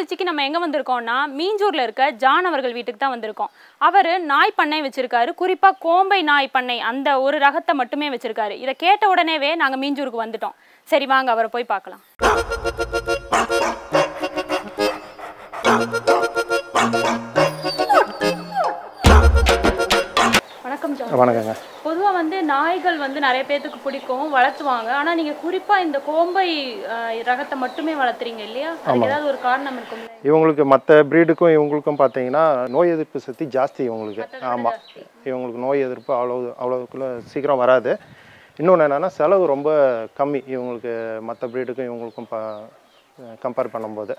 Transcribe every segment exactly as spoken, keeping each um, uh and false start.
நிகழ்ச்சிக்கு நம்ம எங்கே வந்திருக்கோம்னா மீஞ்சூரில் இருக்க ஜான் அவர்கள் வீட்டுக்கு தான் வந்திருக்கோம். அவர் நாய் பண்ணை வச்சிருக்காரு. குறிப்பாக கோம்பை நாய் பண்ணை அந்த ஒரு ரகத்தை மட்டுமே வச்சிருக்காரு. இதை கேட்ட உடனேவே நாங்கள் மீஞ்சூருக்கு வந்துட்டோம். சரி வாங்க அவரை போய் பார்க்கலாம். வணக்கம் ஜான். வணக்கங்க. பொதுவாக வந்து நாய்கள் வந்து நிறைய பேர்த்துக்கு பிடிக்கும், வளர்த்துவாங்க. ஆனால் நீங்கள் குறிப்பாக இந்த கோம்பை ரகத்தை மட்டுமே வளர்த்துறீங்க இல்லையா? அதுக்கு ஏதாவது ஒரு காரணம் இருக்கும்? இவங்களுக்கு மற்ற ப்ரீடுக்கும் இவங்களுக்கும் பார்த்தீங்கன்னா நோய் எதிர்ப்பு சக்தி ஜாஸ்தி இவங்களுக்கு. ஆமாம், இவங்களுக்கு நோய் எதிர்ப்பு அவ்வளோ அவ்வளோக்குள்ள சீக்கிரம் வராது. இன்னொன்று என்னென்னா செலவு ரொம்ப கம்மி இவங்களுக்கு மற்ற ப்ரீடுக்கும் இவங்களுக்கும் ப கம்பேர் பண்ணும்போது.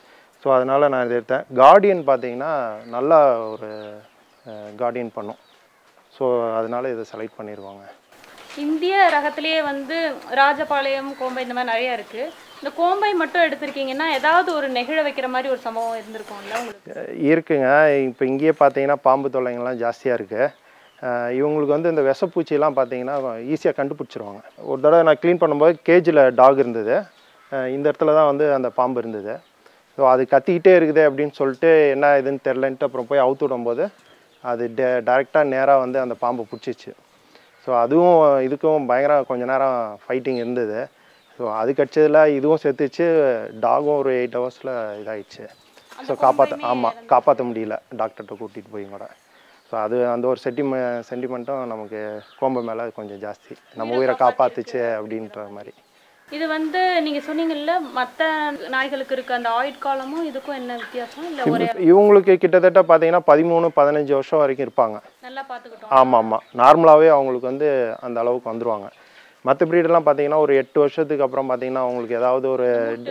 ஸோ அதனால் நான் இதை எடுத்தேன். கார்டியன் பார்த்தீங்கன்னா நல்லா ஒரு கார்டியன் பண்ணும். ஸோ அதனால் இதை செலக்ட் பண்ணிடுவாங்க. இந்திய ரகத்திலேயே வந்து ராஜபாளையம், கோம்பை இந்த மாதிரி நிறையா இருக்குது. இந்த கோம்பை மட்டும் எடுத்திருக்கீங்கன்னா ஏதாவது ஒரு நெகிழ வைக்கிற மாதிரி ஒரு சம்பவம் இருந்திருக்கும்ல உங்களுக்கு? இருக்குங்க. இப்போ இங்கேயே பார்த்தீங்கன்னா பாம்பு தொல்லைங்கள்லாம் ஜாஸ்தியாக இருக்குது. இவங்களுக்கு வந்து இந்த விஷப்பூச்சியெல்லாம் பார்த்தீங்கன்னா ஈஸியாக கண்டுபிடிச்சிருவாங்க. ஒரு தடவை நான் க்ளீன் பண்ணும்போது கேஜில் டாக் இருந்தது. இந்த இடத்துல தான் வந்து அந்த பாம்பு இருந்தது. ஸோ அது கத்திக்கிட்டே இருக்குது அப்படின்னு சொல்லிட்டு என்ன இதுன்னு தெரிலன்ட்டு அப்புறம் போய் அவுத்து விடும்போது அது டே டைரெக்டாக நேராக வந்து அந்த பாம்பை பிடிச்சிச்சு. ஸோ அதுவும் இதுக்கும் பயங்கர கொஞ்ச நேரம் ஃபைட்டிங் இருந்தது. ஸோ அது கடிச்சதில் இதுவும் செத்துச்சு, டாகும் ஒரு எயிட் ஹவர்ஸில் இதாகிடுச்சு. ஸோ காப்பாற்ற ஆமாம் காப்பாற்ற முடியல டாக்டர்கிட்ட கூட்டிகிட்டு போய் கூட. ஸோ அது அந்த ஒரு சென்டிமெ சென்டிமெண்ட்டும் நமக்கு கோம்பை மேலே கொஞ்சம் ஜாஸ்தி. நம்ம உயிரை காப்பாற்றுச்சு அப்படின்ற மாதிரி. இது வந்து நீங்கள் சொன்னீங்கல்ல மற்ற நாய்களுக்கு இருக்க அந்த ஆயுட்காலமும் இதுக்கும் என்ன வித்தியாசம்? இல்லை ஒரே இவங்களுக்கு கிட்டத்தட்ட பார்த்தீங்கன்னா பதிமூணு பதினஞ்சு வருஷம் வரைக்கும் இருப்பாங்க. நல்லா பார்த்துக்கிட்டோம். ஆமாம் ஆமாம் நார்மலாகவே அவங்களுக்கு வந்து அந்த அளவுக்கு வந்துடுவாங்க. மற்ற ப்ரீடெல்லாம் பார்த்தீங்கன்னா ஒரு எட்டு வருஷத்துக்கு அப்புறம் பார்த்தீங்கன்னா அவங்களுக்கு ஏதாவது ஒரு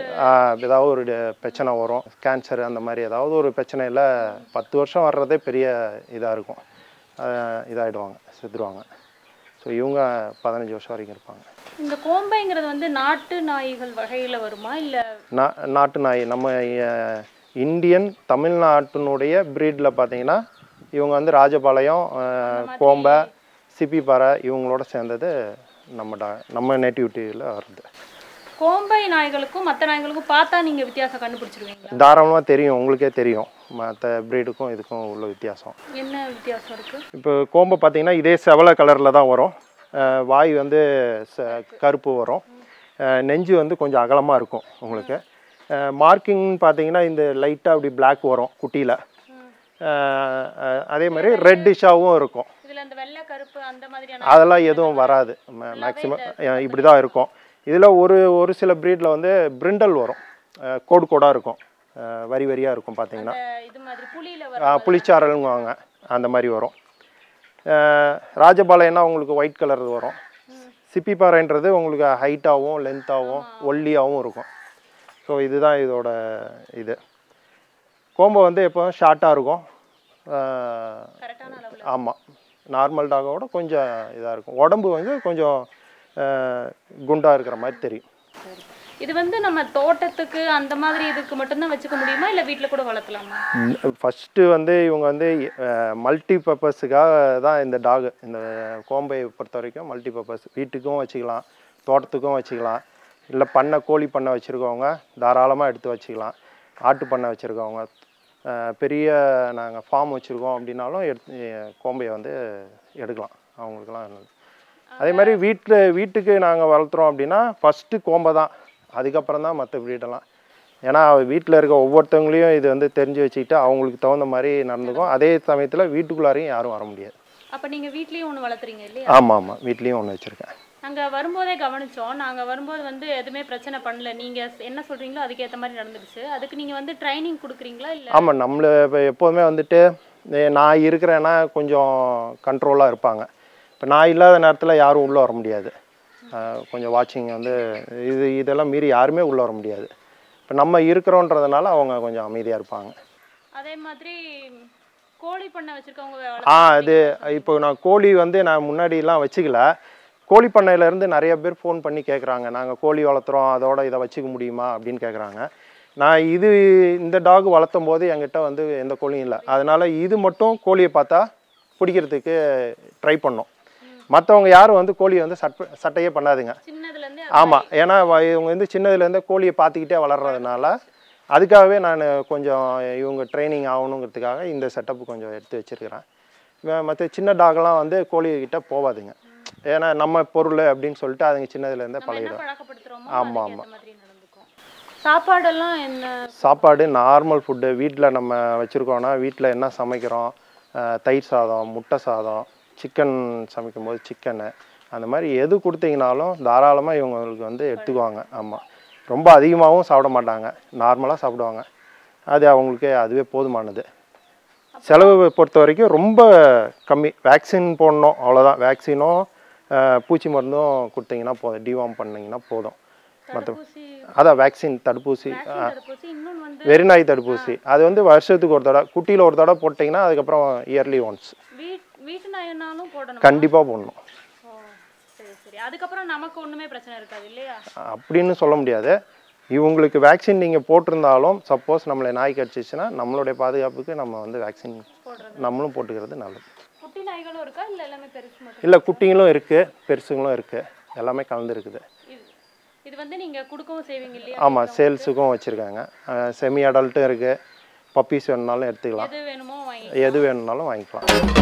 ஏதாவது ஒரு பிரச்சனை வரும், கேன்சர் அந்த மாதிரி ஏதாவது ஒரு பிரச்சனையில் பத்து வருஷம் வர்றதே பெரிய இதாக இருக்கும், இதாகிடுவாங்க, செத்துருவாங்க. ஸோ இவங்க பதினஞ்சு வருஷம் வரைக்கும் இருப்பாங்க. இந்த கோம்பைங்கிறது வந்து நாட்டு நாய்கள் வகையில் வருமா இல்லை? நா நாட்டு நாய் நம்ம இந்தியன் தமிழ்நாட்டினுடைய ப்ரீடில் பார்த்தீங்கன்னா இவங்க வந்து ராஜபாளையம், கோம்பை, சிப்பிப்பாறை இவங்களோட சேர்ந்தது நம்ம டா நம்ம நேட்டிவிட்டியில் வருது. கோம்பை நாய்களுக்கும் மற்ற நாய்களுக்கும் பார்த்தா நீங்கள் வித்தியாசம் கண்டுபிடிச்சிருவீங்க? தாராளமாக தெரியும், உங்களுக்கே தெரியும் மற்ற ப்ரீடுக்கும் இதுக்கும் உள்ள வித்தியாசம். என்ன வித்தியாசம் இருக்குது? இப்போ கோம்பை பார்த்தீங்கன்னா இதே செவலை கலரில் தான் வரும். வாய் வந்து ச கருப்பு வரும். நெஞ்சு வந்து கொஞ்சம் அகலமாக இருக்கும் உங்களுக்கு. மார்க்கிங்னு பார்த்தீங்கன்னா இந்த லைட்டாக அப்படி பிளாக் வரும் குட்டியில். அதே மாதிரி ரெட்டிஷாகவும் இருக்கும். அதெல்லாம் எதுவும் வராது, மேக்ஸிமம் இப்படி தான் இருக்கும். இதில் ஒரு ஒரு சில ப்ரீடில் வந்து பிரிண்டல் வரும், கோடு கோடாக இருக்கும், வரி வரியாக இருக்கும். பார்த்தீங்கன்னா புளிச்சாரல்ங்குவாங்க, அந்த மாதிரி வரும். ராஜபாளையம்னா உங்களுக்கு ஒயிட் கலர் வரும். சிப்பிப்பாறைன்றது உங்களுக்கு ஹைட்டாகவும் லென்த்தாகவும் ஒல்லியாகவும் இருக்கும். ஸோ இதுதான் இதோட இது. கோம்பை வந்து எப்போ ஷார்ட்டாக இருக்கும். ஆமாம், நார்மல் டாகோட கொஞ்சம் இதாக இருக்கும். உடம்பு வந்து கொஞ்சம் குண்டாக இருக்கிற மாதிரி தெரியும். இது வந்து நம்ம தோட்டத்துக்கு அந்த மாதிரி இதுக்கு மட்டும்தான் வச்சுக்க முடியுமா இல்லை வீட்டில் கூட வளர்த்தலாமா? ஃபஸ்ட்டு வந்து இவங்க வந்து மல்டி பர்பஸுக்காக தான் இந்த டாகு, இந்த கோம்பை பொறுத்த வரைக்கும் மல்டி பர்பஸ். வீட்டுக்கும் வச்சுக்கலாம், தோட்டத்துக்கும் வச்சுக்கலாம், இல்லை பண்ணை கோழி பண்ணை வச்சுருக்கவங்க தாராளமாக எடுத்து வச்சுக்கலாம். ஆட்டு பண்ணை வச்சுருக்கவங்க, பெரிய நாங்கள் ஃபார்ம் வச்சுருக்கோம் அப்படின்னாலும் எடுத்து கோம்பையை வந்து எடுக்கலாம் அவங்களுக்குலாம். அதே மாதிரி வீட்டில் வீட்டுக்கு நாங்கள் வளர்த்துறோம் அப்படின்னா ஃபஸ்ட்டு கோம்பை தான், அதுக்கப்புறம் தான் மற்ற ப்ரீடெல்லாம். ஏன்னா வீட்டில் இருக்க ஒவ்வொருத்தவங்களையும் இது வந்து தெரிஞ்சு வச்சுக்கிட்டு அவங்களுக்கு தகுந்த மாதிரி நடந்துக்கும். அதே சமயத்தில் வீட்டுக்குள்ளாரையும் யாரும் வர முடியாது. அப்போ நீங்கள் வீட்லேயும் ஒன்று வளர்த்துறீங்க இல்லையா? ஆமாம் ஆமாம், வீட்லேயும் ஒன்று வச்சுருக்கேன். நாங்கள் வரும்போதே கவனித்தோம். நாங்கள் வரும்போது வந்து எதுவுமே பிரச்சனை பண்ணல. நீங்கள் என்ன சொல்கிறீங்களோ அதுக்கேற்ற மாதிரி நடந்துடுச்சு. அதுக்கு நீங்கள் வந்து ட்ரைனிங் கொடுக்குறீங்களா இல்லை? ஆமாம், நம்மளை இப்போ எப்போதுமே வந்துட்டு நான் இருக்கிறேன்னா கொஞ்சம் கண்ட்ரோலாக இருப்பாங்க. இப்போ நான் இல்லாத நேரத்தில் யாரும் உள்ளே வர முடியாது. கொஞ்சம் வாட்சிங் வந்து இது இதெல்லாம் மீறி யாருமே உள்ளே வர முடியாது. இப்போ நம்ம இருக்கிறோன்றதுனால அவங்க கொஞ்சம் அமைதியாக இருப்பாங்க. அதே மாதிரி கோழி பண்ணை வச்சுருக்கவங்க ஆ அது இப்போ நான் கோழி வந்து நான் முன்னாடிலாம் வச்சுக்கல. கோழி பண்ணையிலேருந்து நிறைய பேர் ஃபோன் பண்ணி கேட்குறாங்க, நாங்கள் கோழி வளர்த்துறோம் அதோட இதை வச்சுக்க முடியுமா அப்படின்னு கேட்குறாங்க. நான் இது இந்த டாக் வளர்த்தும் போது என்கிட்ட வந்து எந்த கோழியும் இல்லை. அதனால் இது மட்டும் கோழியை பார்த்தா பிடிக்கிறதுக்கு ட்ரை பண்ணோம். மற்றவங்க யாரும் வந்து கோழியை வந்து சட் சட்டையே பண்ணாதுங்க. ஆமாம், ஏன்னா இவங்க வந்து சின்னதுலேருந்தே கோழியை பார்த்துக்கிட்டே வளர்கிறதுனால அதுக்காகவே நான் கொஞ்சம் இவங்க ட்ரைனிங் ஆகணுங்கிறதுக்காக இந்த செட்டப் கொஞ்சம் எடுத்து வச்சுருக்கிறேன். மற்ற சின்ன டாக்லாம் வந்து கோழிகிட்ட போகாதுங்க. ஏன்னா நம்ம பொருள் அப்படின்னு சொல்லிட்டு அதுங்க சின்னதுலேருந்தே பழகிடும். ஆமாம் ஆமாம். சாப்பாடெல்லாம் என்ன? சாப்பாடு நார்மல் ஃபுட்டு. வீட்டில் நம்ம வச்சுருக்கோன்னா வீட்டில் என்ன சமைக்கிறோம், தயிர் சாதம், முட்டை சாதம், சிக்கன் சமைக்கும் போது சிக்கனு, அந்த மாதிரி எது கொடுத்தீங்கனாலும் தாராளமாக இவங்களுக்கு வந்து எடுத்துக்குவாங்க. ஆமாம், ரொம்ப அதிகமாகவும் சாப்பிட மாட்டாங்க, நார்மலாக சாப்பிடுவாங்க. அது அவங்களுக்கு அதுவே போதுமானது. செலவு பொறுத்த வரைக்கும் ரொம்ப கம்மி. வேக்சின் போடணும் அவ்வளோதான். வேக்சினும் பூச்சி மருந்தும் கொடுத்தீங்கன்னா போதும், டிவார்ம் பண்ணிங்கன்னா போதும். மற்ற அதான் வேக்சின் தடுப்பூசி, வெறிநாய் தடுப்பூசி. அது வந்து வருஷத்துக்கு ஒரு தடவை, குட்டியில் ஒரு தடவை போட்டிங்கன்னா அதுக்கப்புறம் இயர்லி ஒன்ஸ் கண்டிப்பாக போடணும். அதுக்கப்புறம் நமக்கு ஒண்ணுமே பிரச்சனை இருக்காது இல்லையா? அப்படின்னு சொல்ல முடியாது. இவங்களுக்கு வேக்சின் நீங்கள் போட்டிருந்தாலும் சப்போஸ் நம்மளை நாய் கடிச்சிச்சுன்னா நம்மளுடைய பாதுகாப்புக்கு நம்ம வந்து வேக்சின் நம்மளும் போட்டுக்கிறது நல்லது. குட்டி நாய்களும் இருக்கா இல்லை எல்லாமே பெருசு மட்டும்? இல்லை, குட்டிங்களும் இருக்குது, பெருசுங்களும் இருக்குது, எல்லாமே கலந்து இருக்குது. இது வந்து நீங்கள் கொடுக்கவும் செய்வீங்க இல்லையா? ஆமாம், சேல்ஸுக்கும் வச்சுருக்காங்க. செமி அடல்ட்டும் இருக்குது, பப்பீஸ் வேணுனாலும் எடுத்துக்கலாம், எது வேணுமோ எது வேணும்னாலும் வாங்கிக்கலாம்.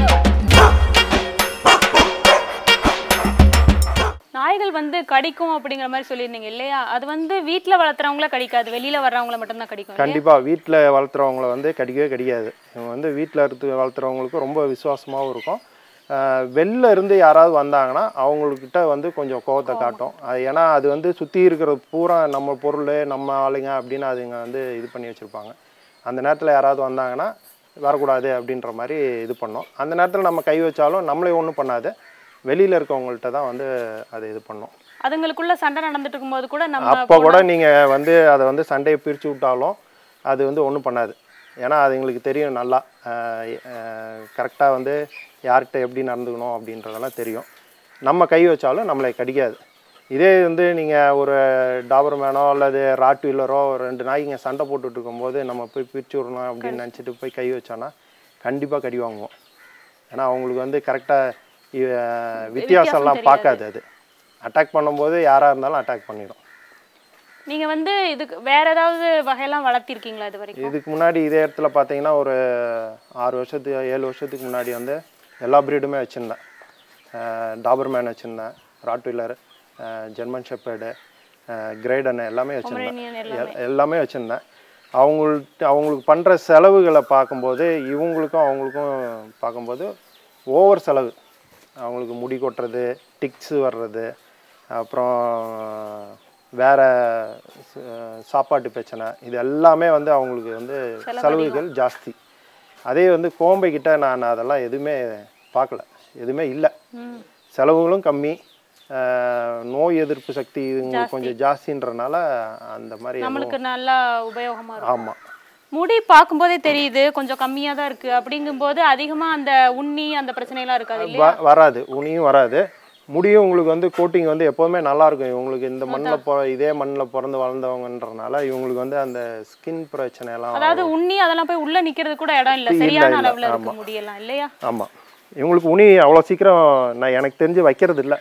நாய்கள் வந்து கடிக்கும் அப்படிங்கிற மாதிரி சொல்லியிருந்தீங்க இல்லையா? அது வந்து வீட்டில் வளர்த்துறவங்கள கடிக்காது, வெளியில் வர்றவங்கள மட்டும்தான் கடிக்கும். கண்டிப்பாக வீட்டில் வளர்த்துறவங்கள வந்து கடிக்கவே கடிக்காது. இவங்க வந்து வீட்டில் இருந்து வளர்த்துறவங்களுக்கு ரொம்ப விசுவாசமாகவும் இருக்கும். வெளில இருந்து யாராவது வந்தாங்கன்னா அவங்கக்கிட்ட வந்து கொஞ்சம் கோவத்தை காட்டும். அது ஏன்னா அது வந்து சுற்றி இருக்கிற பூரா நம்ம பொருள், நம்ம ஆளுங்க அப்படின்னு அதுங்க வந்து இது பண்ணி வச்சுருப்பாங்க. அந்த நேரத்தில் யாராவது வந்தாங்கன்னா வரக்கூடாது அப்படின்ற மாதிரி இது பண்ணோம். அந்த நேரத்தில் நம்ம கை வச்சாலும் நம்மளே ஒன்றும் பண்ணாது, வெளியில் இருக்கவங்கள்ட்ட தான் வந்து அதை இது பண்ணோம். அதுங்களுக்குள்ள சண்டை நடந்துட்டு இருக்கும்போது கூட நம்ம அப்போ கூட நீங்கள் வந்து அதை வந்து சண்டையை பிரித்து விட்டாலும் அது வந்து ஒன்றும் பண்ணாது. ஏன்னா அது எங்களுக்கு தெரியும் நல்லா, கரெக்டாக வந்து யார்கிட்ட எப்படி நடந்துக்கணும் அப்படின்றதெல்லாம் தெரியும். நம்ம கை வச்சாலும் நம்மளை கடிக்காது. இதே வந்து நீங்கள் ஒரு டாபர்மேனோ அல்லது ராட் வீலரோ ரெண்டு நாய்ங்க சண்டை போட்டுட்டு இருக்கும்போது நம்ம போய் பிரித்து விடணும் அப்படின்னு நினச்சிட்டு போய் கை வச்சோன்னா கண்டிப்பாக கடி வாங்குவோம். ஏன்னா அவங்களுக்கு வந்து கரெக்டாக வித்தியாசம்லாம் பார்க்காது. அது அட்டாக் பண்ணும்போது யாராக இருந்தாலும் அட்டாக் பண்ணிடும். நீங்கள் வந்து இதுக்கு வேற ஏதாவது வகையெல்லாம் வளர்த்திருக்கீங்களா இது வரைக்கும்? இதுக்கு முன்னாடி இதே இடத்துல பார்த்தீங்கன்னா ஒரு ஆறு வருஷத்துக்கு ஏழு வருஷத்துக்கு முன்னாடி வந்து எல்லா ப்ரீடுமே வச்சுருந்தேன். டாபர்மேன் வச்சுருந்தேன், Rottweiler, German shepherd, Great Dane எல்லாமே வச்சுருந்தேன். எல்லாமே வச்சுருந்தேன். அவங்கள்ட்ட அவங்களுக்கு பண்ணுற செலவுகளை பார்க்கும்போது இவங்களுக்கும் அவங்களுக்கும் பார்க்கும்போது ஓவர் செலவு. அவங்களுக்கு முடி கொட்டுறது, டிக்ஸு வர்றது, அப்புறம் வேறு சாப்பாட்டு பிரச்சனை, இது எல்லாமே வந்து அவங்களுக்கு வந்து செலவுகள் ஜாஸ்தி. அதே வந்து கோம்பைக்கிட்ட நான் அதெல்லாம் எதுவுமே பார்க்கல, எதுவுமே இல்லை. செலவுகளும் கம்மி, நோய் எதிர்ப்பு சக்தி இவங்களுக்கு கொஞ்சம் ஜாஸ்தின்றனால அந்த மாதிரி நம்மளுக்கு நல்லா உபயோகமாக இருக்கும். ஆமாம், முடி பார்க்கும்போதே தெரியுது கொஞ்சம் கம்மியாக தான் இருக்குது. அப்படிங்கும்போது அதிகமாக அந்த உண்ணி அந்த பிரச்சனைலாம் இருக்காது, வராது. உண்ணியும் வராது. முடியும் உங்களுக்கு வந்து கோட்டிங் வந்து எப்போதுமே நல்லாயிருக்கும். இவங்களுக்கு இந்த மண்ணில் பொ இதே மண்ணில் பிறந்து வளர்ந்தவங்கன்றனால இவங்களுக்கு வந்து அந்த ஸ்கின் பிரச்சனைலாம், அதாவது உண்ணி அதெல்லாம் போய் உள்ளே நிற்கிறது கூட இடம் இல்லை, சரியான அளவில் இருக்க முடியலாம் இல்லையா? ஆமாம், இவங்களுக்கு உனி அவ்வளோ சீக்கிரம் நான் எனக்கு தெரிஞ்சு வைக்கிறது இல்லை.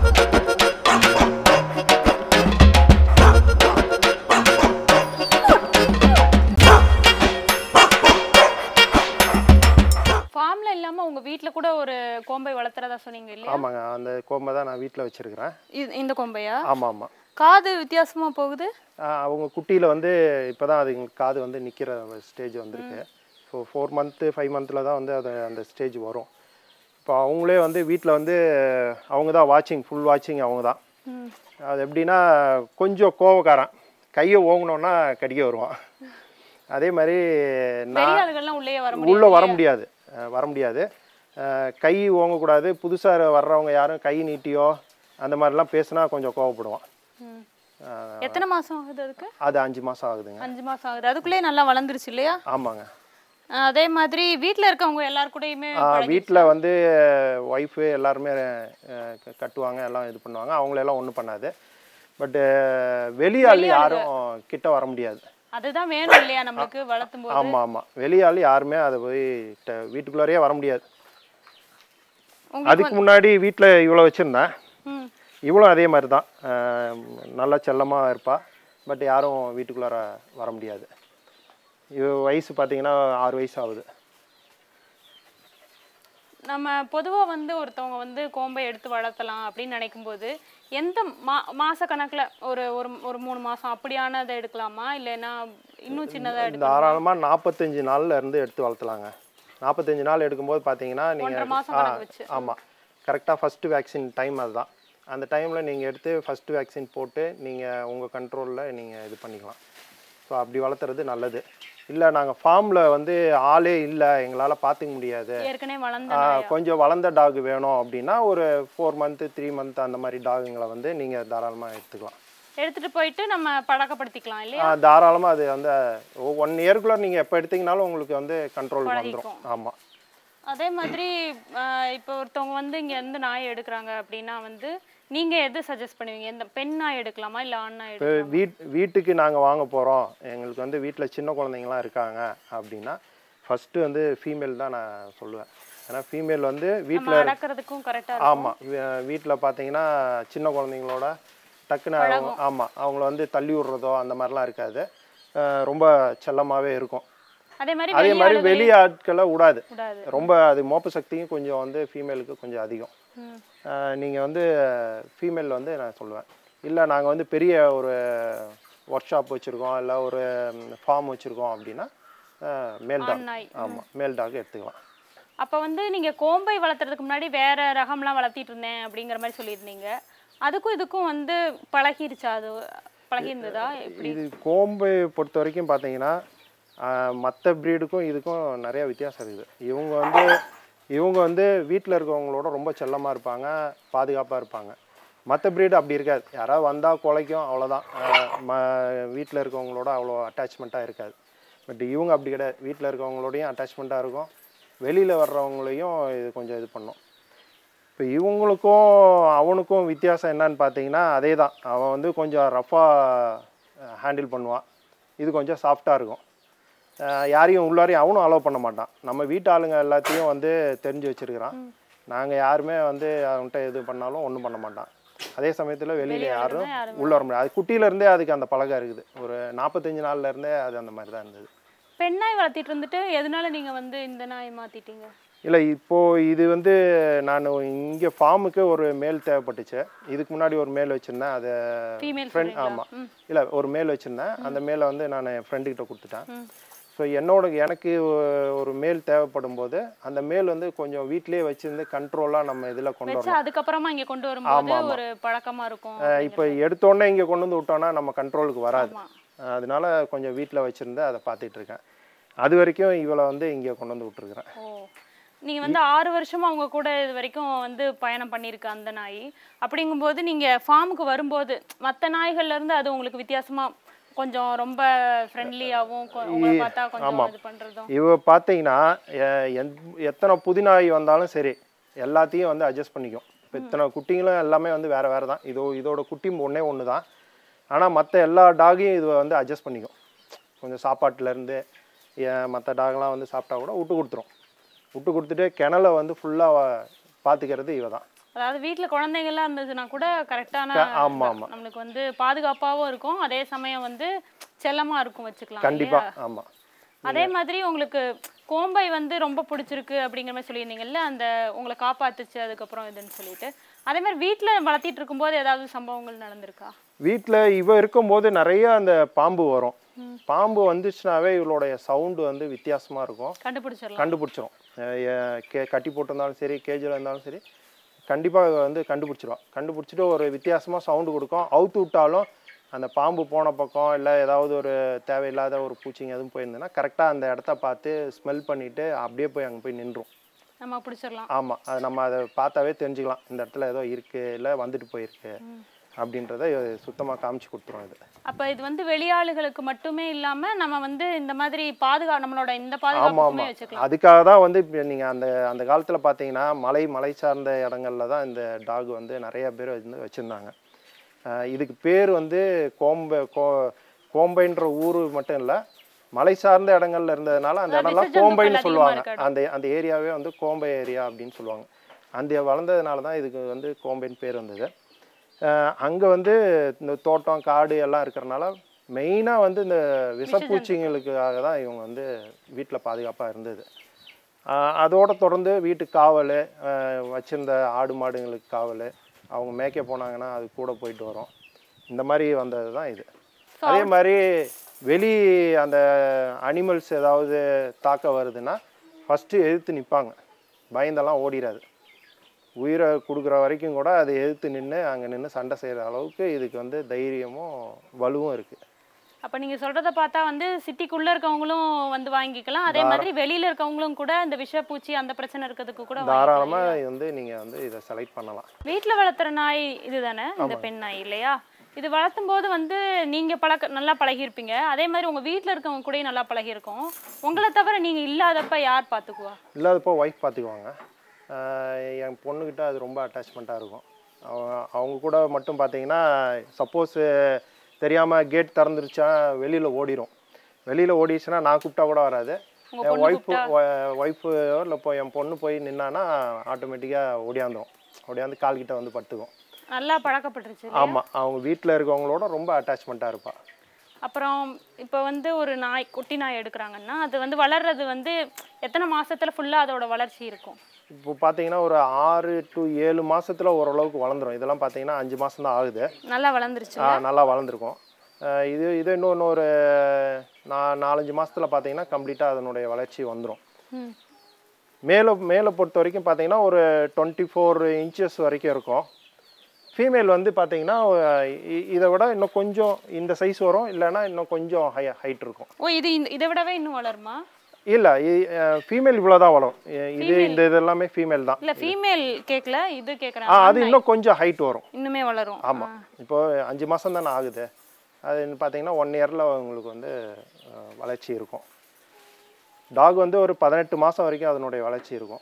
உங்க வீட்ல கூட ஒரு கோம்பை வளர்த்துறதா சொன்னீங்க இல்லையா? ஆமாங்க, அந்த கோம்பை தான் நான் வீட்டில் வச்சிருக்கிறேன். இந்த கோம்பையா? ஆமாம் ஆமாம். காது வித்தியாசமா போகுது. அவங்க குட்டியில் வந்து இப்போ தான் அது காது வந்து நிற்கிற ஸ்டேஜ் வந்திருக்கு. ஸோ ஃபோர் மந்த்து ஃபைவ் மந்த்தில் தான் வந்து அது அந்த ஸ்டேஜ் வரும். இப்போ அவங்களே வந்து வீட்டில் வந்து அவங்க தான் வாட்சிங், ஃபுல் வாட்சிங் அவங்க தான். அது எப்படின்னா கொஞ்சம் கோவக்காரன், கையை ஓங்கினோன்னா கடிக்க வருவான். அதே மாதிரி நான் உள்ளே வர முடியாது வர முடியாது கை ஓங்கக்கூடாது. புதுசாக வர்றவங்க யாரும் கை நீட்டியோ அந்த மாதிரிலாம் பேசினா கொஞ்சம் கோவப்படுவான். எத்தனை மாதம் ஆகுது அதுக்கு? அது அஞ்சு மாதம் ஆகுதுங்க. அஞ்சு மாதம் ஆகுது. அதுக்குள்ளேயே நல்லா வளர்ந்துருச்சு இல்லையா? ஆமாங்க. அதே மாதிரி வீட்டில் இருக்கவங்க எல்லாரு கூடயுமே, வீட்டில் வந்து ஒய்ஃபு எல்லாருமே கட்டுவாங்க, எல்லாம் இது பண்ணுவாங்க, அவங்களெல்லாம் ஒன்றும் பண்ணாது. பட்டு வெளியாள் யாரும் கிட்ட வர முடியாது. அதுதான் வேணும் இல்லையா நமக்கு வளர்த்தும் போது? ஆமாம் ஆமாம், வெளியாள் யாருமே அதை போய் வீட்டுக்குள்ளாரையே வர முடியாது. அதுக்கு முன்னாடி வீட்டில் இவ்வளோ வச்சுருந்தேன், இவ்வளோ அதே மாதிரி தான் நல்லா செல்லமாக இருப்பா. பட் யாரும் வீட்டுக்குள்ளார வர முடியாது. இது வயசு பார்த்தீங்கன்னா ஆறு வயசு ஆகுது. நம்ம பொதுவா வந்து ஒருத்தவங்க வந்து கோம்பை எடுத்து வளர்த்தலாம் அப்படின்னு நினைக்கும்போது எந்த மா மாச கணக்குல ஒரு ஒரு ஒரு மூணு மாசம் அப்படியானதை எடுக்கலாமா, இல்லைன்னா இன்னும் சின்னதா எடுக்கலாமா? தாராளமாக நாற்பத்தஞ்சு நாள்ல இருந்து எடுத்து வளர்த்தலாங்க. நாற்பத்தஞ்சு நாள் எடுக்கும்போது பார்த்தீங்கன்னா ஒன்றரை நீங்கள் மாசம் கணக்கு வச்சு. ஆமாம், கரெக்டாக ஃபஸ்ட்டு வேக்சின் டைம் அதுதான். அந்த டைமில் நீங்கள் எடுத்து ஃபஸ்ட்டு வேக்சின் போட்டு நீங்கள் உங்கள் கண்ட்ரோலில் நீங்கள் இது பண்ணிக்கலாம். ஸோ அப்படி வளர்த்துறது நல்லது. இல்லை நாங்கள் ஃபார்மில் வந்து ஆளே இல்லை, எங்களால் பார்த்துக்க முடியாது, ஏற்கனவே வளர்ந்த ஆ, நாயா? கொஞ்சம் வளர்ந்த டாக் வேணும் அப்படின்னா ஒரு ஃபோர் மந்த்து த்ரீ மந்த் அந்த மாதிரி டாகுங்களை வந்து நீங்கள் தாராளமாக எடுத்துக்கலாம். எடுத்துட்டு போயிட்டு நம்ம பழக்கப்படுத்திக்கலாம் இல்லையா? தாராளமாக அது வந்து ஒன் இயர்க்குள்ளே நீங்கள் எப்போ எடுத்தீங்கனாலும் உங்களுக்கு வந்து கண்ட்ரோல் வந்துடும். ஆமாம். அதே மாதிரி ஆஹ் இப்போ ஒருத்தவங்க வந்து இங்க இருந்து நாய் எடுக்கிறாங்க அப்படின்னா வந்து நீங்க எது சஜஸ்ட் பண்ணுவீங்க? எந்த பெண் நாய் எடுக்கலாமா இல்ல ஆண் நாய் இப்போ எடுக்கலாமா? வீட் வீட்டுக்கு நாங்கள் வாங்க போகிறோம், எங்களுக்கு வந்து வீட்டில் சின்ன குழந்தைங்களாம் இருக்காங்க அப்படின்னா ஃபஸ்ட்டு வந்து ஃபீமேல் தான் நான் சொல்லுவேன். ஏன்னா ஃபீமேல் வந்து நம்ம வீட்டில் அடக்கிறதுக்கும் கரெக்டா இருக்கும். ஆமாம், வீட்டில் பார்த்தீங்கன்னா சின்ன குழந்தைங்களோட டக்குன்னு ஆமாம் அவங்கள வந்து தள்ளி விடுறதோ அந்த மாதிரிலாம் இருக்காது, அஹ் ரொம்ப செல்லமாகவே இருக்கும். அதே மாதிரி அதே மாதிரி வெளியாளுகளே வெளி ஆட்களை விடாது. விடாது. ரொம்ப அது மோப்ப சக்தியும் கொஞ்சம் வந்து ஃபீமேலுக்கு கொஞ்சம் அதிகம். ம். நீங்கள் வந்து ஃபீமேல் வந்து நான் சொல்லுவேன். இல்லை நாங்கள் வந்து பெரிய ஒரு ஒர்க் ஷாப் வச்சுருக்கோம், இல்லை ஒரு ஃபார்ம் வச்சுருக்கோம் அப்படின்னா மேல் ஆண் டாக். நாய். ஆமாம், மேல் டாக் எடுத்துக்கலாம். அப்ப வந்து நீங்க கோம்பை வளர்த்துறதுக்கு முன்னாடி வேற ரகம்லாம் வளர்த்திட்டு இருந்தேன் அப்படிங்கிற மாதிரி சொல்லியிருந்தீங்க. அதுக்கும் இதுக்கும் வந்து பழகிருச்சா? அது பழகி இருந்ததா எப்படி? இது கோம்பை பொறுத்த வரைக்கும் பார்த்தீங்கன்னா மற்ற ப்ரீடுக்கும் இதுக்கும் நிறைய வித்தியாசம் இருக்குது. இவங்க வந்து இவங்க வந்து வீட்டில் இருக்கவங்களோட ரொம்ப செல்லமாக இருப்பாங்க, பாதுகாப்பாக இருப்பாங்க. மற்ற ப்ரீடு அப்படி இருக்காது, யாராவது வந்தால் குலைக்கும் அவ்வளோதான். ம வீட்டில் இருக்கவங்களோட அவ்வளோ அட்டாச்மெண்ட்டாக இருக்காது. பட் இவங்க அப்படி கிடையாது, வீட்டில் இருக்கவங்களோடையும் அட்டாச்மெண்ட்டாக இருக்கும், வெளியில் வர்றவங்களையும் இது கொஞ்சம் இது பண்ணும். இப்போ இவங்களுக்கும் அவனுக்கும் வித்தியாசம் என்னன்னு பார்த்தீங்கன்னா அதே தான். அவன் வந்து கொஞ்சம் ரஃபாக ஹேண்டில் பண்ணுவான், இது கொஞ்சம் சாஃப்டாக இருக்கும். யாரையும் உள்ளாரையும் அவனும் அலோவ் பண்ண மாட்டான். நம்ம வீட்டு ஆளுங்க எல்லாத்தையும் வந்து தெரிஞ்சு வச்சுருக்கிறான். நாங்கள் யாருமே வந்து அவன்கிட்ட இது பண்ணாலும் ஒன்றும் பண்ண மாட்டான். அதே சமயத்தில் வெளியில் யாரும் உள்ள வர முடியாது. அது குட்டியிலேருந்தே அதுக்கு அந்த பழக்கம் இருக்குது. ஒரு நாற்பத்தஞ்சு நாள்லேருந்தே அது அந்த மாதிரி தான் இருந்தது. பெண் நாய் வளர்த்திட்டு இருந்துட்டு எதனால நீங்க வந்து இந்த நாய் மாத்திட்டீங்க? இல்லை, இப்போது இது வந்து நான் இங்கே ஃபார்முக்கு ஒரு மேல் தேவைப்பட்டுச்சு. இதுக்கு முன்னாடி ஒரு மேல் வச்சுருந்தேன், அதை ஃபீமேல் ஃப்ரெண்ட் ஆமாம் இல்லை ஒரு மேல் வச்சுருந்தேன். அந்த மேலை வந்து நான் என் ஃப்ரெண்டுக்கிட்ட கொடுத்துட்டேன். ஸோ என்னோட எனக்கு ஒரு மேல் தேவைப்படும் போது அந்த மேல் வந்து கொஞ்சம் வீட்டிலேயே வச்சுருந்து கண்ட்ரோலாக நம்ம இதில் கொண்டு வரணும். அதுக்கப்புறமா இங்கே கொண்டு வரும்போது ஒரு பழக்கமாக இருக்கும். இப்போ எடுத்தோடனே இங்கே கொண்டு வந்து விட்டோன்னா நம்ம கண்ட்ரோலுக்கு வராது. அதனால கொஞ்சம் வீட்டில் வச்சுருந்து அதை பார்த்துட்டு இருக்கேன். அது வரைக்கும் இவளை வந்து இங்கே கொண்டு வந்து விட்டுருக்குறேன். ஓ, நீங்கள் வந்து ஆறு வருஷமா அவங்க கூட இது வரைக்கும் வந்து பயணம் பண்ணியிருக்கு அந்த நாய். அப்படிங்கும்போது நீங்கள் ஃபார்முக்கு வரும்போது மற்ற நாய்கள்லேருந்து அது உங்களுக்கு வித்தியாசமாக கொஞ்சம் ரொம்ப ஃப்ரெண்ட்லியாகவும் உங்களை பார்த்தா கொஞ்சம் இது பண்ணுறதும்? இவ பார்த்தீங்கன்னா எத்தனை புது நாய் வந்தாலும் சரி எல்லாத்தையும் வந்து அட்ஜஸ்ட் பண்ணிக்கும். இப்போ இத்தனை குட்டிங்களும் எல்லாமே வந்து வேறு வேறு தான். இதோ இதோட குட்டி ஒன்றே ஒன்று தான். ஆனால் மற்ற எல்லா டாகையும் இது வந்து அட்ஜஸ்ட் பண்ணிக்கும். கொஞ்சம் சாப்பாட்டிலேருந்து மற்ற டாக்லாம் வந்து சாப்பிட்டா கூட விட்டு கொடுத்துரும். விட்டு கொடுத்துட்டு கிணலை வந்து ஃபுல்லாக பார்த்துக்கிறது இவ தான். அதாவது வீட்டில் குழந்தைங்கள்லாம் இருந்ததுன்னா கூட கரெக்டான ஆமாம் ஆமாம் நம்மளுக்கு வந்து பாதுகாப்பாகவும் இருக்கும், அதே சமயம் வந்து செல்லமாக இருக்கும் வச்சுக்கலாம். கண்டிப்பாக ஆமாம். அதே மாதிரி உங்களுக்கு கோம்பை வந்து ரொம்ப பிடிச்சிருக்கு அப்படிங்கிற மாதிரி சொல்லியிருந்தீங்கல்ல, அந்த உங்களை காப்பாத்துச்சு அதுக்கப்புறம் இதுன்னு சொல்லிட்டு, அதே மாதிரி வீட்டில் வளர்த்திட்டு இருக்கும்போது ஏதாவது சம்பவங்கள் நடந்திருக்கா? வீட்டில் இவ இருக்கும்போது நிறைய அந்த பாம்பு வரும். பாம்பு வந்துச்சுனாவே இவளுடைய சவுண்டு வந்து வித்தியாசமாக இருக்கும். கண்டுபிடிச்சிடலாம் கண்டுபிடிச்சிரும் கே கட்டி போட்டிருந்தாலும் சரி கேஜில் இருந்தாலும் சரி கண்டிப்பாக வந்து கண்டுபிடிச்சிருவான். கண்டுபிடிச்சிட்டு ஒரு வித்தியாசமாக சவுண்டு கொடுக்கும். அவுத்து விட்டாலும் அந்த பாம்பு போன பக்கம் இல்லை ஏதாவது ஒரு தேவையில்லாத ஒரு பூச்சிங்க எதுவும் போயிருந்ததுன்னா கரெக்டாக அந்த இடத்த பார்த்து ஸ்மெல் பண்ணிவிட்டு அப்படியே போய் அங்கே போய் நின்றும். நம்ம பிடிச்சிடலாம். ஆமாம், அது நம்ம அதை பார்த்தாவே தெரிஞ்சுக்கலாம் இந்த இடத்துல ஏதோ இருக்குது இல்லை வந்துட்டு போயிருக்கு அப்படின்றத சுத்தமாக காமிச்சு கொடுத்துரும் இது. அப்போ இது வந்து வெளியாளுகளுக்கு மட்டுமே இல்லாமல் நம்ம வந்து இந்த மாதிரி பாதுகா நம்மளோட இந்த பாதுகாப்புமே வச்சுக்கலாம். அதுக்காக தான் வந்து இப்போ நீங்கள் அந்த அந்த காலத்தில் பார்த்தீங்கன்னா மலை மலை சார்ந்த இடங்கள்ல தான் இந்த டாக் வந்து நிறைய பேர் வந்து வச்சுருந்தாங்க. இதுக்கு பேர் வந்து கோம்பை கோ கோம்பைன்ற ஊர் மட்டும் இல்லை, மலை சார்ந்த இடங்கள்ல இருந்ததுனால அந்த இடம்லாம் கோம்பைன்னு சொல்லுவாங்க. அந்த அந்த ஏரியாவே வந்து கோம்பை ஏரியா அப்படின்னு சொல்லுவாங்க. அந்த வளர்ந்ததுனால தான் இதுக்கு வந்து கோம்பைன்னு பேர் வந்தது. அங்கே வந்து இந்த தோட்டம் காடு எல்லாம் இருக்கிறனால மெயினாக வந்து இந்த விஷப்பூச்சிங்களுக்காக தான் இவங்க வந்து வீட்டில் பாதுகாப்பாக இருந்தது. அதோட தொடர்ந்து வீட்டுக்கு காவல், வச்சுருந்த ஆடு மாடுங்களுக்கு காவல், அவங்க மேய்க்க போனாங்கன்னா அது கூட போயிட்டு வரும். இந்த மாதிரி வந்தது தான் இது. அதே மாதிரி வெளி அந்த அனிமல்ஸ் ஏதாவது தாக்க வருதுன்னா ஃபஸ்ட்டு எதிர்த்து நிற்பாங்க, பயந்தெல்லாம் ஓடிடாது. உயிரை கொடுக்குற வரைக்கும் கூட அதை எதிர்த்து நின்று அங்கே நின்று சண்டை செய்கிற அளவுக்கு இதுக்கு வந்து தைரியமும் வலுவும் இருக்குது. அப்போ நீங்கள் சொல்கிறத பார்த்தா வந்து சிட்டிக்குள்ளே இருக்கவங்களும் வந்து வாங்கிக்கலாம், அதே மாதிரி வெளியில் இருக்கவங்களும் கூட இந்த விஷப்பூச்சி அந்த பிரச்சனை இருக்கிறதுக்கு கூட தாராளமாக வந்து நீங்கள் வந்து இதை செலக்ட் பண்ணலாம். வீட்டில் வளர்த்துற நாய் இது தானே, இந்த பெண் நாய் இல்லையா? இது வளர்த்தும் போது வந்து நீங்கள் பழக்க நல்லா பழகியிருப்பீங்க, அதே மாதிரி உங்கள் வீட்டில் இருக்கவங்க கூட நல்லா பழகியிருக்கோம். உங்களை தவிர நீங்கள் இல்லாதப்ப யார் பார்த்துக்குவா? இல்லாதப்போ ஒய்ஃப் பார்த்துக்குவாங்க. என் பொண்ணுக்கிட்ட அது ரொம்ப அட்டாச்மெண்ட்டாக இருக்கும். அவங்க கூட மட்டும் பார்த்தீங்கன்னா சப்போஸ் தெரியாமல் கேட் திறந்துருச்சா வெளியில் ஓடிடும். வெளியில் ஓடிடுச்சுன்னா நான் கூப்பிட்டா கூட வராது. என் ஒய்ஃபு ஒய்ஃபு இல்லை இப்போ என் பொண்ணு போய் நின்னான்னா ஆட்டோமேட்டிக்காக ஓடியாந்துடும். ஓடியாந்து கால்கிட்ட வந்து படுத்துக்கும். நல்லா பழக்கப்பட்டுருச்சு. ஆமாம், அவங்க வீட்டில் இருக்கவங்களோட ரொம்ப அட்டாச்மெண்ட்டாக இருப்பாள். அப்புறம் இப்போ வந்து ஒரு நாய் குட்டி நாய் எடுக்கிறாங்கன்னா அது வந்து வளர்றது வந்து எத்தனை மாதத்தில் ஃபுல்லாக அதோட வளர்ச்சி இருக்கும்? இப்போ பார்த்தீங்கன்னா ஒரு ஆறு டு ஏழு மாதத்தில் ஓரளவுக்கு வளர்ந்துடும். இதெல்லாம் பார்த்தீங்கன்னா அஞ்சு மாதம் தான் ஆகுது. நல்லா வளர்ந்துருச்சு. நல்லா வளர்ந்துருக்கும். இது இது இன்னொன்று ஒரு நான் நாலஞ்சு மாதத்தில் பார்த்தீங்கன்னா கம்ப்ளீட்டாக அதனுடைய வளர்ச்சி வந்துடும். மேலே மேலே பொறுத்த வரைக்கும் பார்த்தீங்கன்னா ஒரு டுவெண்ட்டி ஃபோர் இன்ச்சஸ் வரைக்கும் இருக்கும். ஃபீமேல் வந்து பார்த்தீங்கன்னா இதை விட இன்னும் கொஞ்சம் இந்த சைஸ் வரும், இல்லைன்னா இன்னும் கொஞ்சம் ஹை ஹைட் இருக்கும். ஓ, இது இதை விடவே இன்னும் வளருமா? இல்லை, ஃபீமேல் இவ்வளோ தான் வளரும். இது இந்த இது எல்லாமே ஃபீமேல் தான். இல்லை ஃபீமேல் கேட்கல, இது கேட்குறேன். ஆ, அது இன்னும் கொஞ்சம் ஹைட் வரும், இன்னுமே வளரும். ஆமாம். இப்போ அஞ்சு மாதம் தானே ஆகுது. அது பார்த்தீங்கன்னா ஒன் இயரில் உங்களுக்கு வந்து வளர்ச்சி இருக்கும். டாக் வந்து ஒரு பதினெட்டு மாதம் வரைக்கும் அதனுடைய வளர்ச்சி இருக்கும்.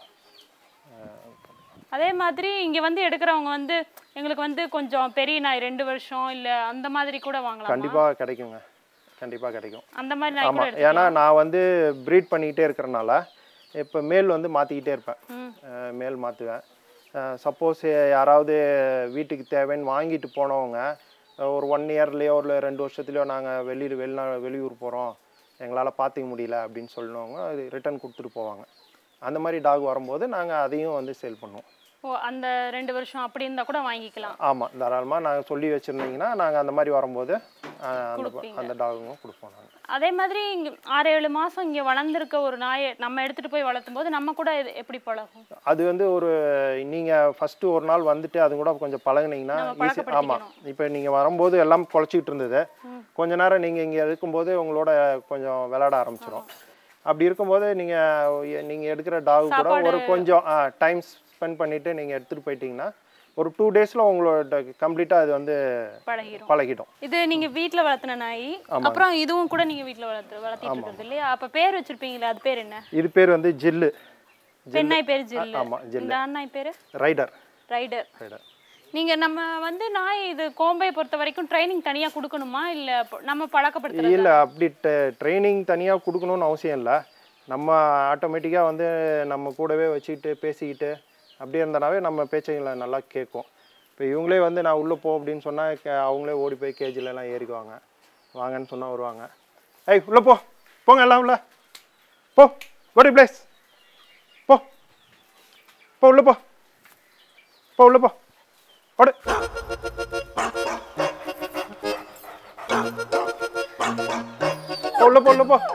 அதே மாதிரி இங்கே வந்து எடுக்கிறவங்க வந்து எங்களுக்கு வந்து கொஞ்சம் பெரிய நாய் ரெண்டு வருஷம் இல்லை அந்த மாதிரி கூட வாங்கலாம். கண்டிப்பாக கிடைக்குங்க, கண்டிப்பாக கிடைக்கும் அந்த மாதிரி நாய். ஆமாம், ஏன்னா நான் வந்து ப்ரீட் பண்ணிக்கிட்டே இருக்கிறனால இப்போ மேல் வந்து மாற்றிக்கிட்டே இருப்பேன். மேல் மாற்றுவேன். சப்போஸ் யாராவது வீட்டுக்கு தேவைன்னு வாங்கிட்டு போனவங்க ஒரு ஒன் இயர்லேயோ ஒரு ரெண்டு வருஷத்துலையோ நாங்கள் வெளியில் வெளிநா வெளியூர் போகிறோம், எங்களால் பார்த்துக்க முடியல அப்படின்னு சொன்னவங்க அது ரிட்டர்ன் கொடுத்துட்டு போவாங்க. அந்த மாதிரி டாக் வரும்போது நாங்கள் அதையும் வந்து சேல் பண்ணுவோம். ஓ, அந்த ரெண்டு வருஷம் அப்படி இருந்தால் கூட வாங்கிக்கலாம். ஆமாம், தாராளமாக நாங்கள் சொல்லி வச்சுருந்தீங்கன்னா நாங்கள் அந்த மாதிரி வரும்போது அந்த அந்த டாகும் கொடுப்போம் நாங்கள். அதே மாதிரி இங்கே ஆறு ஏழு மாதம் இங்கே வளர்ந்துருக்க ஒரு நாயை நம்ம எடுத்துகிட்டு போய் வளர்த்தும் போது நம்ம கூட எப்படி பழகும்? அது வந்து ஒரு நீங்கள் ஃபஸ்ட்டு ஒரு நாள் வந்துட்டு அது கூட கொஞ்சம் பழகுனீங்கன்னா ஈஸி. ஆமாம், இப்போ நீங்கள் வரும்போது எல்லாம் குழச்சிக்கிட்டு இருந்தது, கொஞ்ச நேரம் நீங்கள் இங்கே இருக்கும்போது உங்களோட கொஞ்சம் விளையாட ஆரம்பிச்சிடும். அப்படி இருக்கும்போது நீங்கள் நீங்கள் எடுக்கிற டாக் கூட ஒரு கொஞ்சம் டைம் ஸ்பெண்ட் பண்ணிவிட்டு நீங்கள் எடுத்துகிட்டு போயிட்டீங்கன்னா ஒரு டூ டேஸில் உங்களோட கம்ப்ளீட்டாக அது வந்து பழகிடும் பழகிடும் இது நீங்கள் வீட்டில் வளர்த்துன நாய், அப்புறம் இதுவும் கூட நீங்கள் வீட்டில் வளர்த்து வளர்த்திட்டு இருக்கிறது இல்லையா? அப்போ பேர் வச்சுருப்பீங்களா, அது பேர் என்ன? இது பேர் வந்து ஜில்லு. பெண் நாய் பேர் ஜில்லு. ஆமாம், ஜில்லு. ஆண் நாய் பேர் ரைடர். ரைடர். ரைடர். நீங்கள் நம்ம வந்து நாய் இது கோம்பை பொறுத்த வரைக்கும் ட்ரைனிங் தனியாக கொடுக்கணுமா இல்லை நம்ம பழக்கப்படுத்துறது? இல்லை, அப்படி ட்ரைனிங் தனியாக கொடுக்கணும்னு அவசியம் இல்லை. நம்ம ஆட்டோமேட்டிக்காக வந்து நம்ம கூடவே வச்சுக்கிட்டு பேசிக்கிட்டு அப்படியே இருந்தனாவே நம்ம பேச்சைகளை நல்லா கேட்கும். இப்போ இவங்களே வந்து நான் உள்ளே போ அப்படின்னு சொன்னால் அவங்களே ஓடி போய் கேஜிலலாம் ஏறிக்குவாங்க. வாங்கன்னு சொன்னால் வருவாங்க. ஏய் உள்ளே போ, போங்க எல்லாம் உள்ள போ, கோடி பிளேஸ் போ போ உள்ளே போ போ உள்ளே போ ஓடு. உள்ள போ உள்ள போ.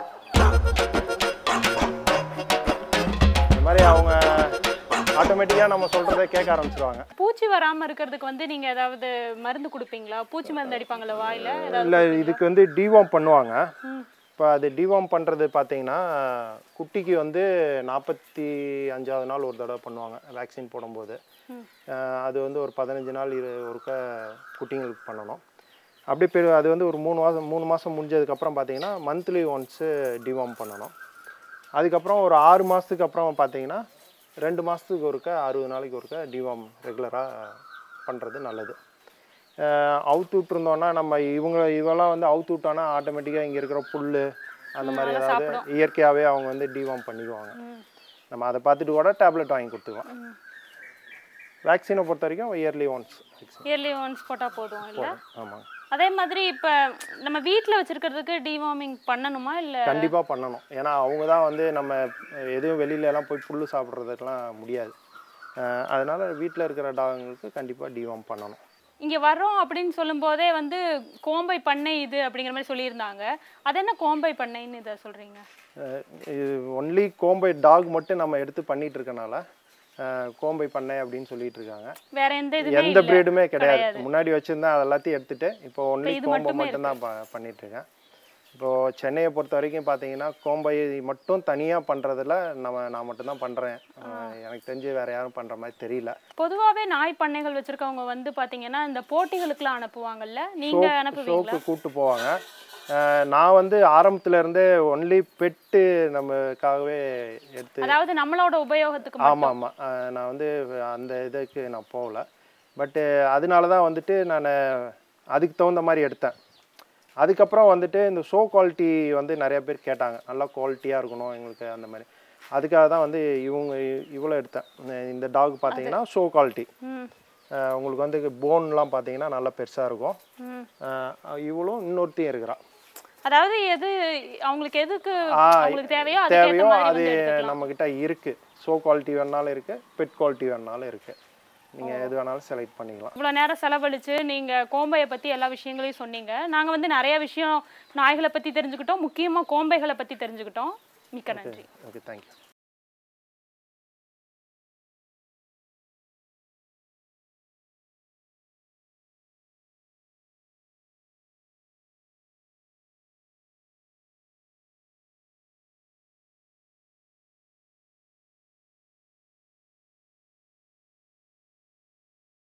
இந்த மாதிரி அவங்க ஆட்டோமேட்டிக்காக நம்ம சொல்கிறத கேட்க ஆரம்பிச்சிருவாங்க. பூச்சி வராமல் இருக்கிறதுக்கு வந்து நீங்கள் ஏதாவது மருந்து கொடுப்பீங்களா? பூச்சி மருந்து அடிப்பாங்களா வாயில்? இல்லை, இதுக்கு வந்து டிவார்ம் பண்ணுவாங்க. இப்போ அது டிவார்ம் பண்ணுறது பார்த்தீங்கன்னா குட்டிக்கு வந்து நாற்பத்தி அஞ்சாவது நாள் ஒரு தடவை பண்ணுவாங்க வேக்சின் போடும்போது. அது வந்து ஒரு பதினஞ்சு நாள் இரு ஒருக்க குட்டிங்களுக்கு பண்ணணும். அப்படி பெரு அது வந்து ஒரு மூணு மாதம் மூணு மாதம் முடிஞ்சதுக்கப்புறம் பார்த்தீங்கன்னா மந்த்லி ஒன்ஸு டிவார்ம் பண்ணணும். அதுக்கப்புறம் ஒரு ஆறு மாதத்துக்கு அப்புறம் பார்த்தீங்கன்னா ரெண்டு மாதத்துக்கு ஒருக்க அறுபது நாளைக்கு ஒருக்க டிவார்ம் ரெகுலராக பண்ணுறது நல்லது. அவுத்து விட்டுருந்தோன்னா நம்ம இவங்க இவெல்லாம் வந்து அவுத்து விட்டோன்னா ஆட்டோமேட்டிக்காக இங்கே இருக்கிற புல் அந்த மாதிரி ஏதாவது இயற்கையாகவே அவங்க வந்து டிவார்ம் பண்ணிக்குவாங்க. நம்ம அதை பார்த்துட்டு கூட டேப்லெட் வாங்கி கொடுத்துக்குவோம். வேக்சினை பொறுத்த வரைக்கும் இயர்லி ஒன்ஸ் இயர்லி ஒன்ஸ் போட்டால் போதும் இல்லை? ஆமாம். அதே மாதிரி இப்போ நம்ம வீட்டில் வச்சிருக்கிறதுக்கு டிவார்மிங் பண்ணணுமா இல்லை? கண்டிப்பாக பண்ணணும். ஏன்னா அவங்க தான் வந்து நம்ம எதுவும் வெளியிலலாம் போய் புல் சாப்பிட்றதுக்கெலாம் முடியாது. அதனால் வீட்டில் இருக்கிற டாகுங்களுக்கு கண்டிப்பாக டிவார்ம் பண்ணணும். இங்கே வர்றோம் அப்படின்னு சொல்லும்போதே வந்து கோம்பை பண்ணை இது அப்படிங்கிற மாதிரி சொல்லியிருந்தாங்க. அது என்ன கோம்பை பண்ணைன்னு இதை சொல்கிறீங்க? இது ஒன்லி கோம்பை டாக் மட்டும் நம்ம எடுத்து பண்ணிட்டு இருக்கனால கோம்பை பண்ணை அப்படின்னு சொல்லிட்டு இருக்காங்க. வேற எந்த இதுமே எந்த பிரீடுமே கிடையாது. முன்னாடி வச்சிருந்தேன் அது எல்லாத்தையும் எடுத்துட்டு இப்போ ஒன்லி கோம்பை மட்டும் தான் பண்ணிட்டு இருக்கேன். இப்போது சென்னையை பொறுத்த வரைக்கும் பார்த்தீங்கன்னா கோம்பை மட்டும் தனியாக பண்ணுறதுல நம்ம நான் மட்டும்தான் பண்ணுறேன். எனக்கு தெரிஞ்சு வேறு யாரும் பண்ணுற மாதிரி தெரியல. பொதுவாகவே நாய் பண்ணைகள் வச்சுருக்கவங்க வந்து பார்த்தீங்கன்னா இந்த போட்டிகளுக்குலாம் அனுப்புவாங்கல்ல, நீங்கள் அனுப்புவீங்களா? ஷோக்கு கூப்பிட்டு போவாங்க. நான் வந்து ஆரம்பத்துல இருந்தே ஒன்லி பெட்டு நமக்காகவே எடுத்து, அதாவது நம்மளோட உபயோகத்துக்கு. ஆமாம் ஆமாம் நான் வந்து அந்த இதுக்கு நான் போகல. பட்டு அதனால தான் வந்துட்டு நான் அதுக்கு தகுந்த மாதிரி எடுத்தேன். அதுக்கப்புறம் வந்துட்டு இந்த ஷோ குவாலிட்டி வந்து நிறைய பேர் கேட்டாங்க, நல்லா குவாலிட்டியாக இருக்கணும் எங்களுக்கு அந்த மாதிரி. அதுக்காக தான் வந்து இவங்க இவ்வளோ எடுத்தேன். இந்த டாக் பார்த்தீங்கன்னா ஷோ குவாலிட்டி. உங்களுக்கு வந்து போன்லாம் பார்த்தீங்கன்னா நல்லா பெருசாக இருக்கும். இவ்வளோ இன்னொருத்தையும் இருக்கிறா. அதாவது எது அவங்களுக்கு எதுக்கு அவங்களுக்கு தேவையோ தேவையோ அது நம்மக்கிட்ட இருக்குது. ஷோ குவாலிட்டி வேணாலும் இருக்குது, பெட் குவாலிட்டி வேணாலும் இருக்குது. நீங்கள் எது வேணாலும் செலக்ட் பண்ணிக்கலாம். இவ்வளோ நேரம் செலவழித்து நீங்கள் கோம்பையை பற்றி எல்லா விஷயங்களையும் சொன்னீங்க. நாங்கள் வந்து நிறைய விஷயம் நாய்களை பற்றி தெரிஞ்சுக்கிட்டோம், முக்கியமாக கோம்பைகளை பற்றி தெரிஞ்சுக்கிட்டோம். மிக்க நன்றி. Okay, thank you.